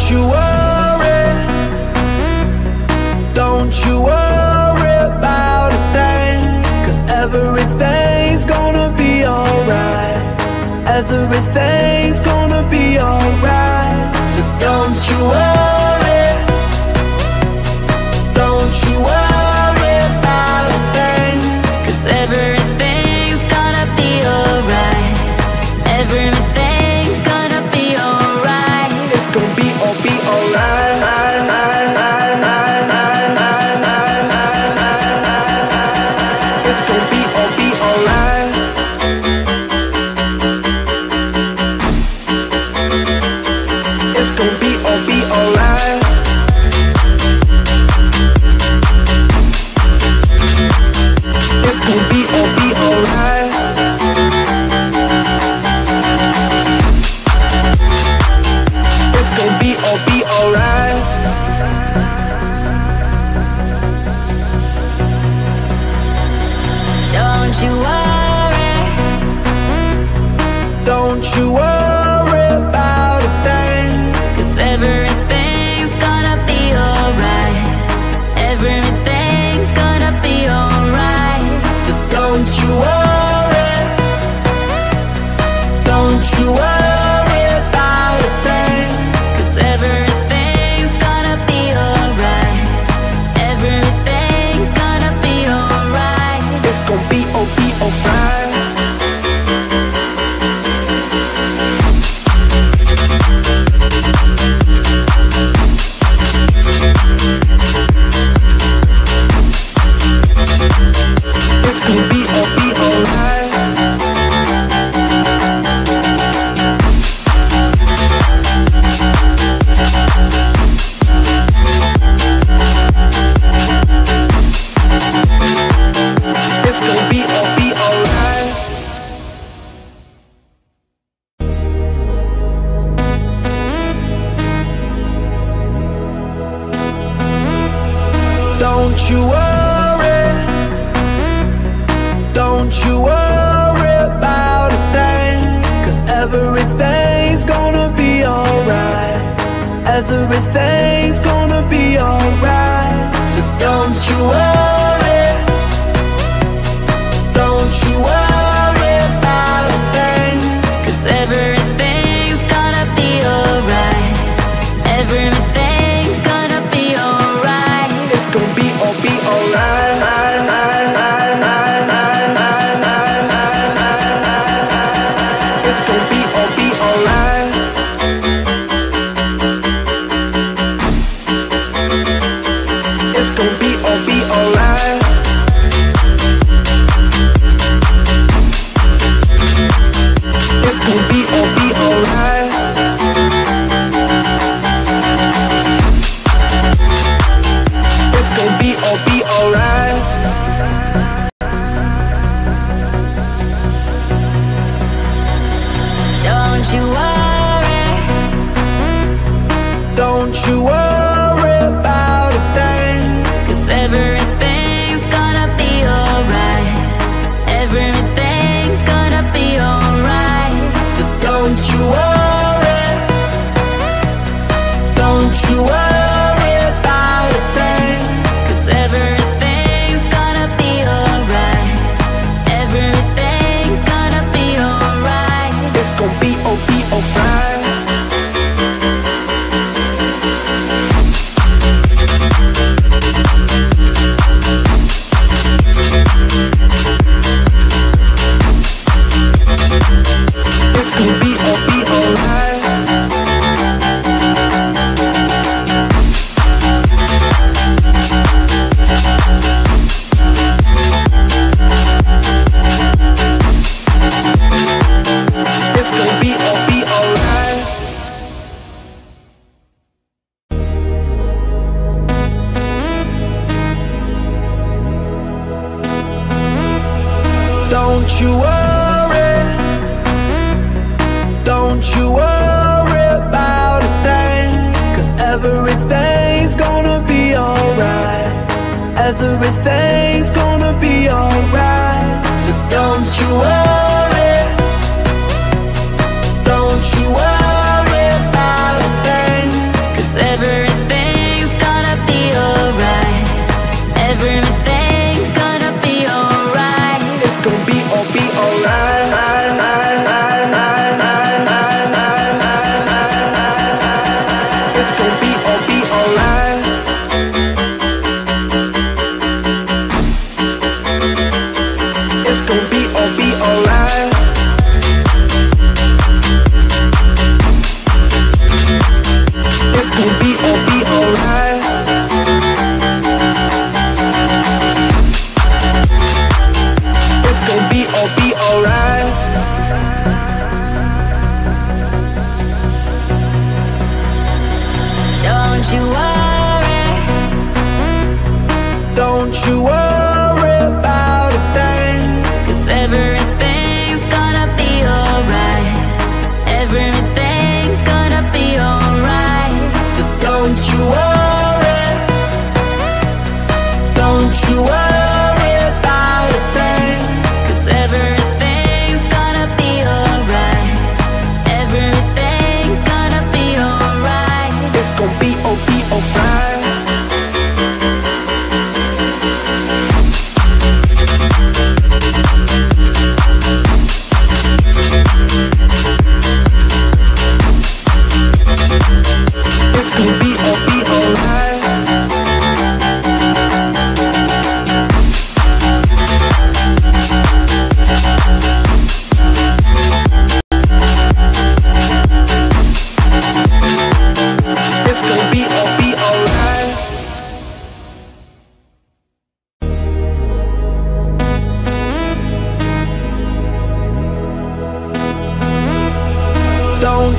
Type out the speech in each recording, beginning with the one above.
you worry, don't you worry about a thing, 'cause everything's gonna be alright. Everything's gonna be alright. So don't you worry, don't you worry about a thing, 'cause everything's gonna be alright. Everything's gonna be alright. It's gonna be alright. It's gonna be alright. It's gonna be alright. It's gonna be alright. It's gonna be alright. Don't you worry, don't you worry about a thing, 'cause everything's gonna be alright. Everything's gonna be alright. so don't you worry, don't you worry about a thing, 'Cause everything's gonna be alright. Everything's gonna be alright. it's gonna be alright. It's gonna be alright. It's gonna be alright. Don't you worry, don't you worry about a thing, 'cause everything's gonna be alright. Everything's gonna be alright. So don't you worry, don't you worry about a thing, 'Cause everything's gonna be alright. Everything's gonna be alright. it's gonna be alright. It's gonna be alright. It's gonna be alright. It's gonna be alright. It's gonna be alright. Don't you worry, Don't you worry about a thing, 'cause everything's gonna be alright. Everything's gonna be alright. so don't you worry, don't you worry about a thing, 'Cause everything's gonna be alright. Everything's gonna be alright. it's gonna be alright. It's gonna be alright. It's gonna be alright. Don't you worry, don't you worry about a thing, 'cause everything's gonna be alright. Everything's gonna be alright. So don't you worry, don't you worry about a thing, 'cause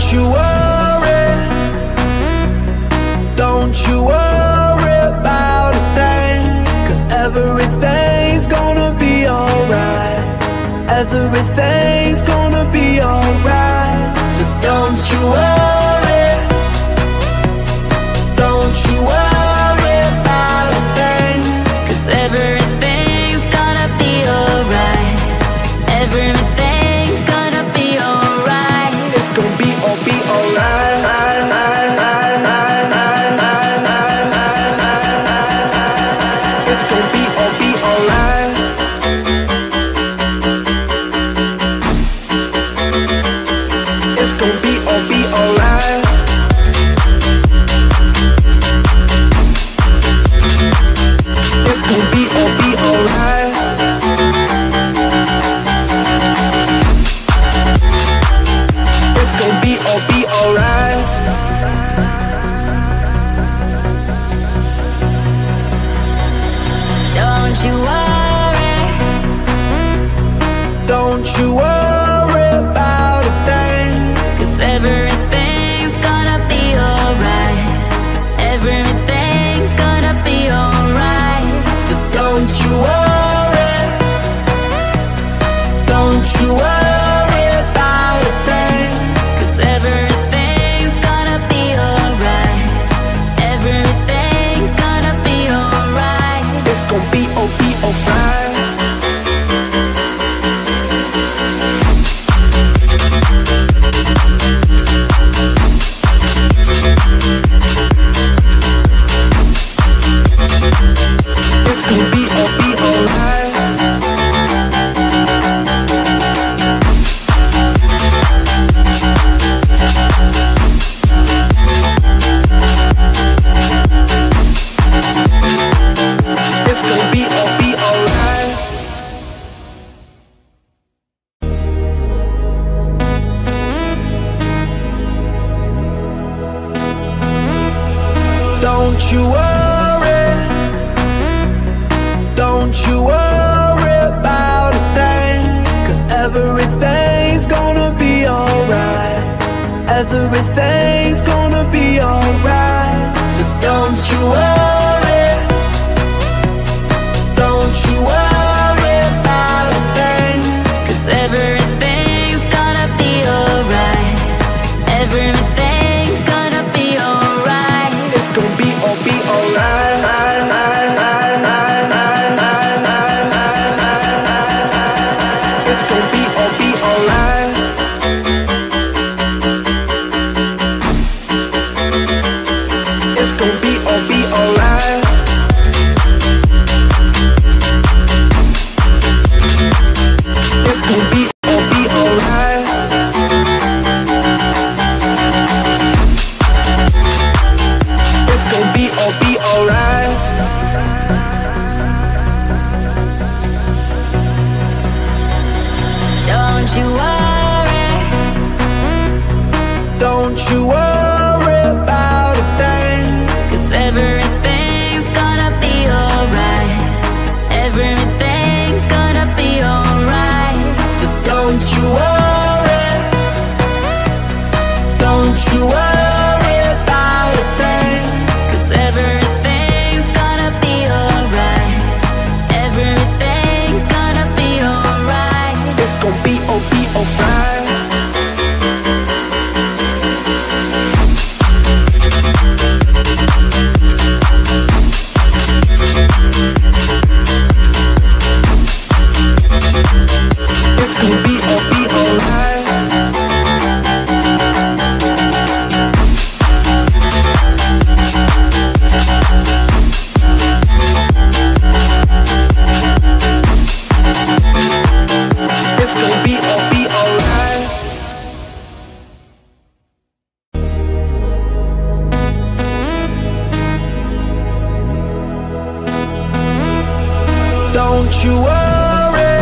you worry, don't you worry about a thing, 'cause everything's gonna be alright. Everything's gonna be alright. So don't you worry, don't you worry about a thing, 'cause everything's gonna be alright. Everything's gonna be alright. it's gonna be alright. It's gonna be alright. It's gonna be alright. It's gonna be alright. It's gonna be alright. Don't you worry, Don't you worry about a thing. 'cause everything's gonna be alright. Everything's gonna be alright. So don't you worry, don't you worry about a thing. 'Cause everything's gonna be alright. Everything's gonna be alright. It's gonna be alright. It's gonna be alright. It's gonna be alright. Don't you worry, don't you worry about a thing, 'cause everything's gonna be alright. Everything's gonna be alright. So don't you worry, don't you worry about a thing. 'Cause everything's gonna be alright. Everything's gonna be alright. It's gonna be alright. It's gonna be alright. It's gonna be alright. It's gonna be alright. It's gonna be alright. Don't you worry, Don't you worry about a thing. 'cause everything's gonna be alright. Everything's gonna be alright. So don't you worry, don't you worry about a thing. 'Cause everything's gonna be alright. Everything's gonna be alright. It's gonna be alright. It's gonna be alright. It's gonna be alright. Don't you worry,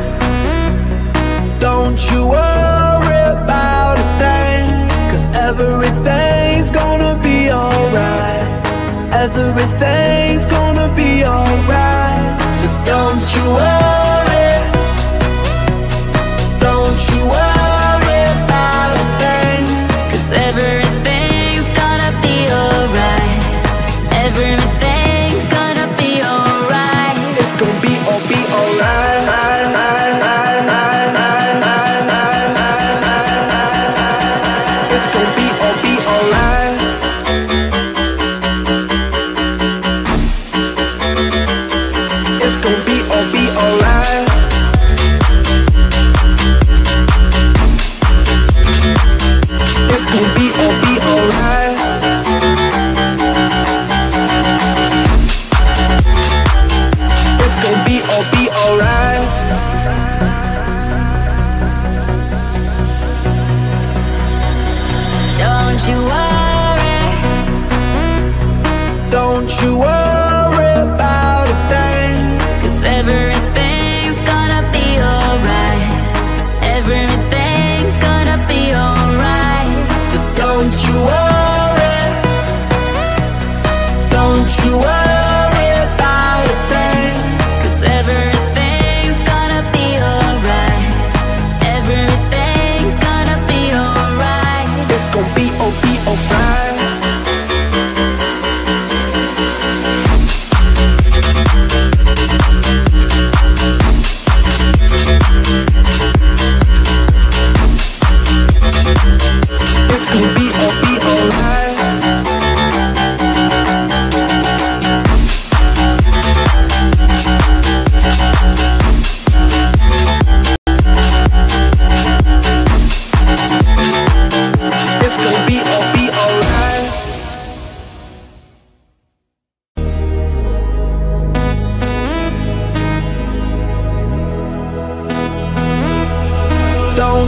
don't you worry about a thing, 'cause everything's gonna be alright. Everything's gonna be alright. So don't you worry, don't you worry about a thing,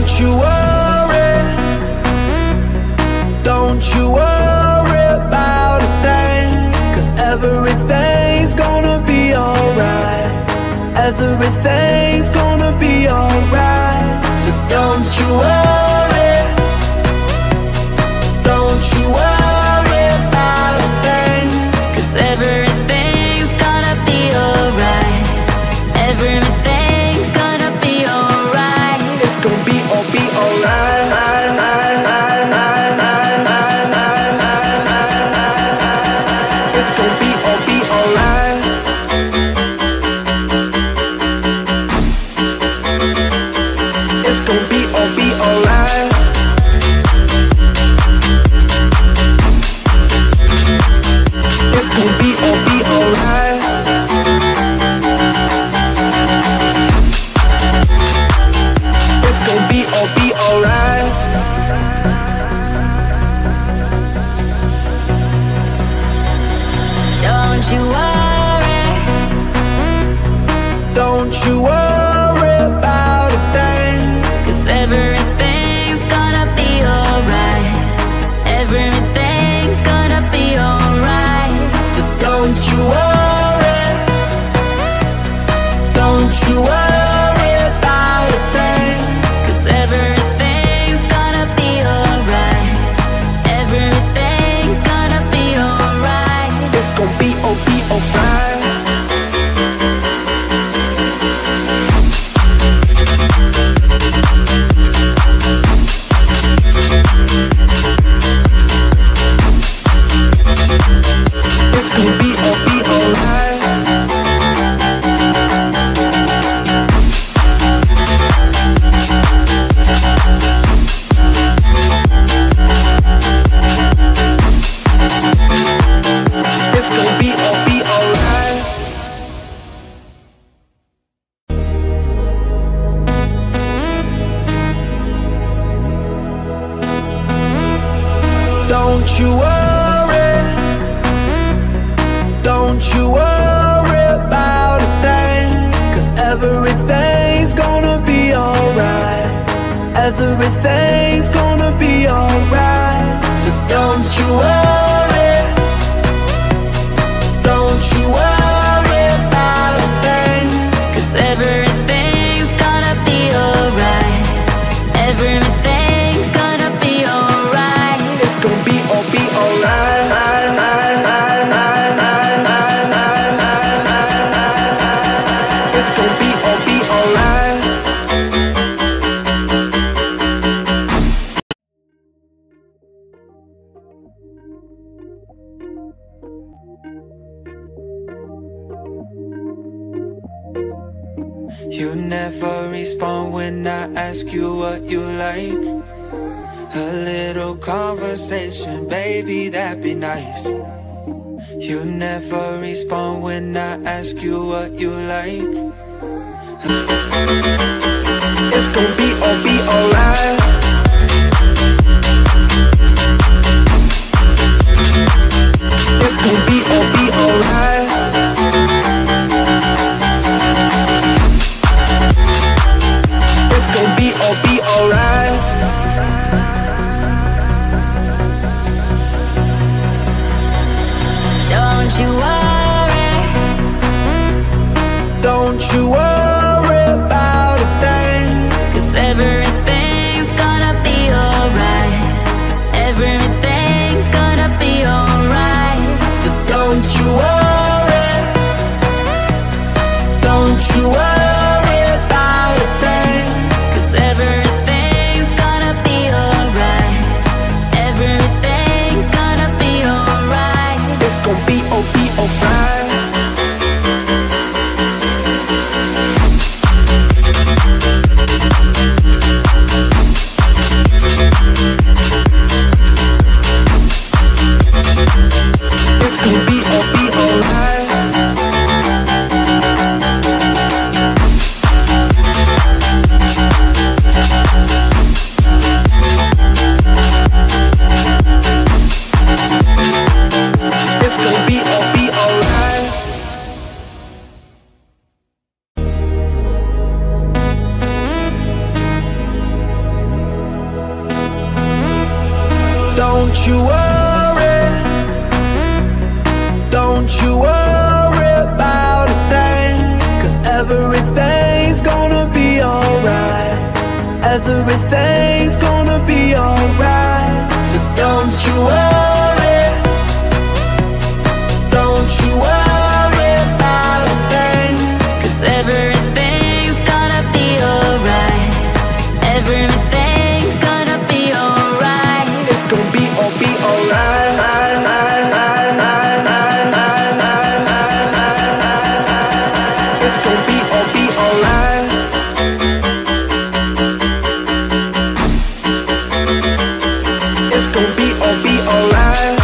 don't you worry, don't you worry about a thing, 'cause everything's gonna be alright. Everything's gonna be alright. So don't you worry, don't you worry about a thing, 'cause everything's gonna be alright. Everything's gonna be alright. it's gonna be alright. It's gonna be alright. It's gonna be alright. It's gonna be alright. It's gonna be alright. Don't you worry, Don't you worry about a thing. 'cause everything's gonna be alright. Everything's gonna be alright. So don't you worry, don't you worry about a thing. 'Cause everything's gonna be alright. Everything's gonna be alright. It's gonna be alright. It's gonna be alright. It's gonna be alright. Don't you worry, don't you worry about a thing, 'cause everything's gonna be alright. Everything's gonna be alright. So don't you worry, don't you worry about a thing. 'Cause everything's gonna be alright. Everything's gonna be alright. It's gonna be alright. It's gonna be alright. You never respond when I ask you what you like. A little conversation, baby, that'd be nice. You never respond when I ask you what you like. It's gonna be alright. It's gonna be alright. It's gonna be alright. Don't you worry, Don't you worry about a thing, 'cause you worry, don't you worry about a thing, 'cause everything's gonna be alright. Everything's gonna be alright. So don't you worry, don't you worry about a thing, 'cause everything's gonna be alright. Everything's gonna be alright. it's gonna be alright. It's gonna be alright. It's gonna be alright.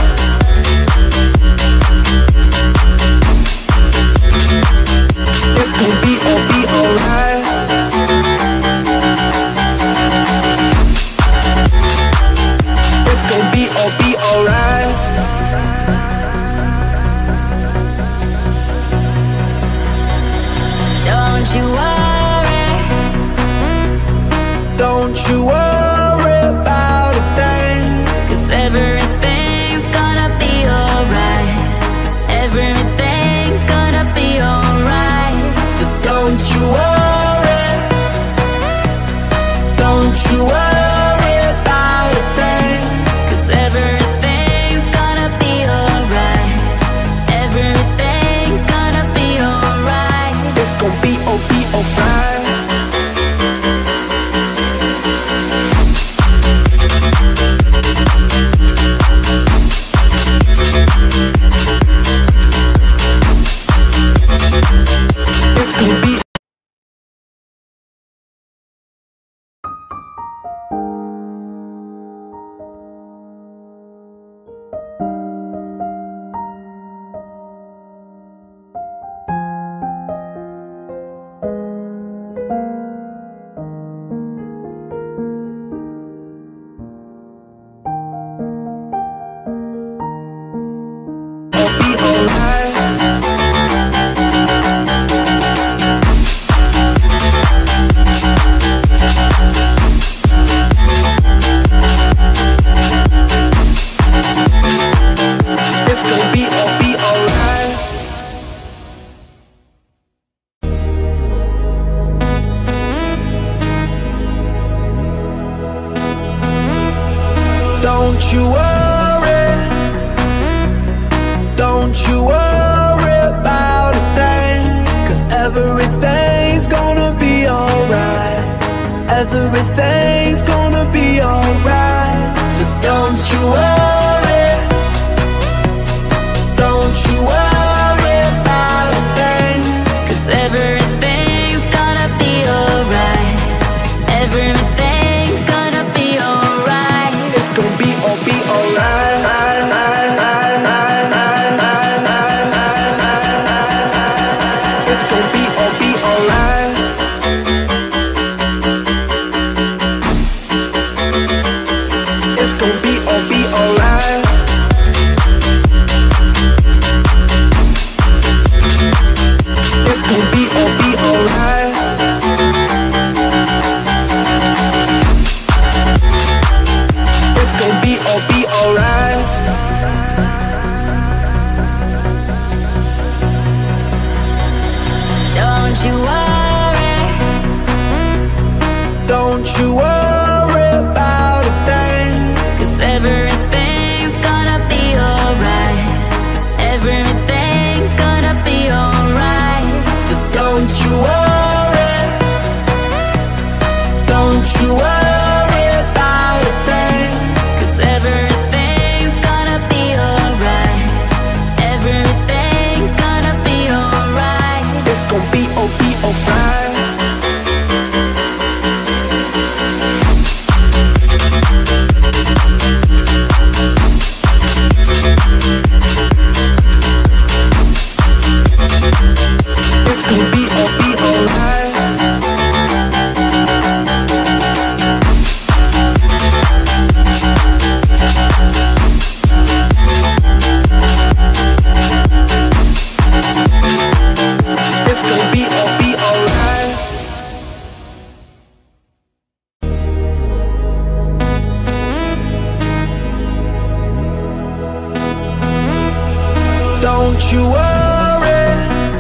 It's gonna be alright. It's gonna be alright. Don't you worry, Don't you worry about a thing. 'cause everything's gonna be alright. Everything's gonna be alright. So don't you worry, don't you worry about a thing. 'Cause everything's gonna be alright. Everything's gonna be alright. It's gonna be alright. It's gonna be alright. It's gonna be alright. Don't you worry, don't you worry about a thing, 'cause everything's gonna be alright. Everything's gonna be alright. So don't you worry, don't you worry about a thing. 'Cause everything's gonna be alright. Everything's gonna be alright. It's gonna be alright. It's gonna be alright. It's gonna be alright. It's gonna be alright. It's gonna be alright. Don't you worry, Don't you worry about a thing. 'cause everything's gonna be alright. Everything's gonna be alright. So don't you worry, don't you worry about a thing. 'Cause everything's gonna be alright. Everything's gonna be alright. It's gonna be alright. It's gonna be alright. Don't you worry,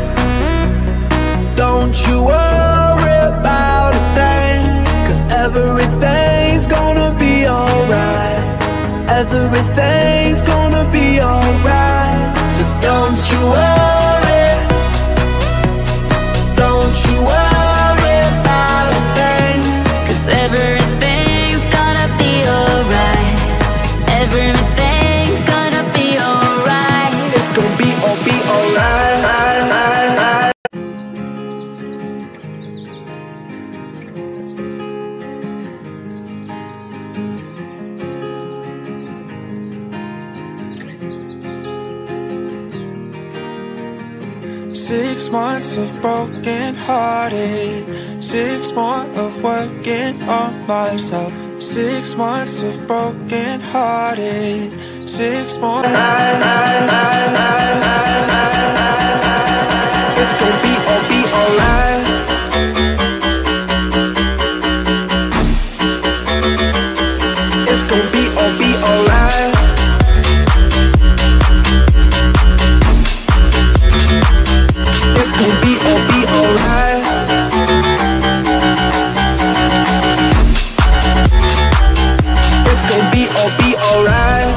don't you worry about a thing, 'cause everything's gonna be alright. Everything's gonna be alright. So don't you worry, don't you worry about a thing, 'cause everything's gonna be alright. Everything's gonna be alright. it's gonna be alright. 6 months of broken hearted, 6 more of working on myself. 6 months of broken hearted, 6 more. It's gonna be alright. It's gonna be alright. It's gonna be alright. It's gonna be alright.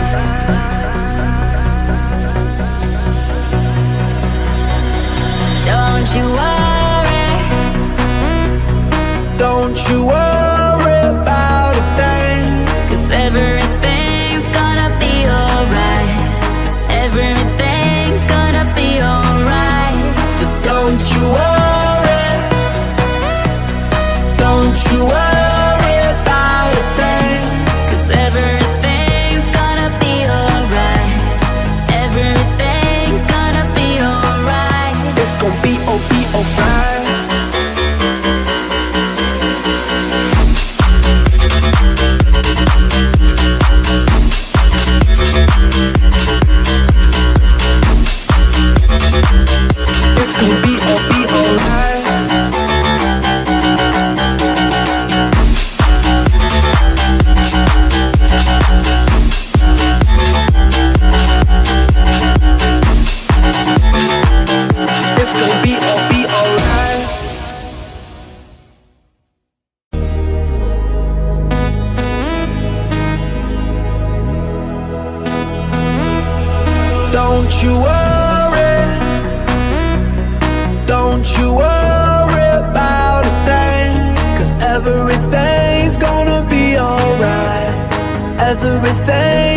Don't you worry, Don't you worry about a thing, 'cause everything's gonna be alright. Everything's gonna be alright. so don't you worry. Don't you worry about a thing. 'Cause everything's gonna be alright. Everything's gonna be alright. It's gonna be alright. It's gonna be alright. It's gonna be alright. Don't you worry, don't you worry about a thing, 'cause everything's gonna be alright. Everything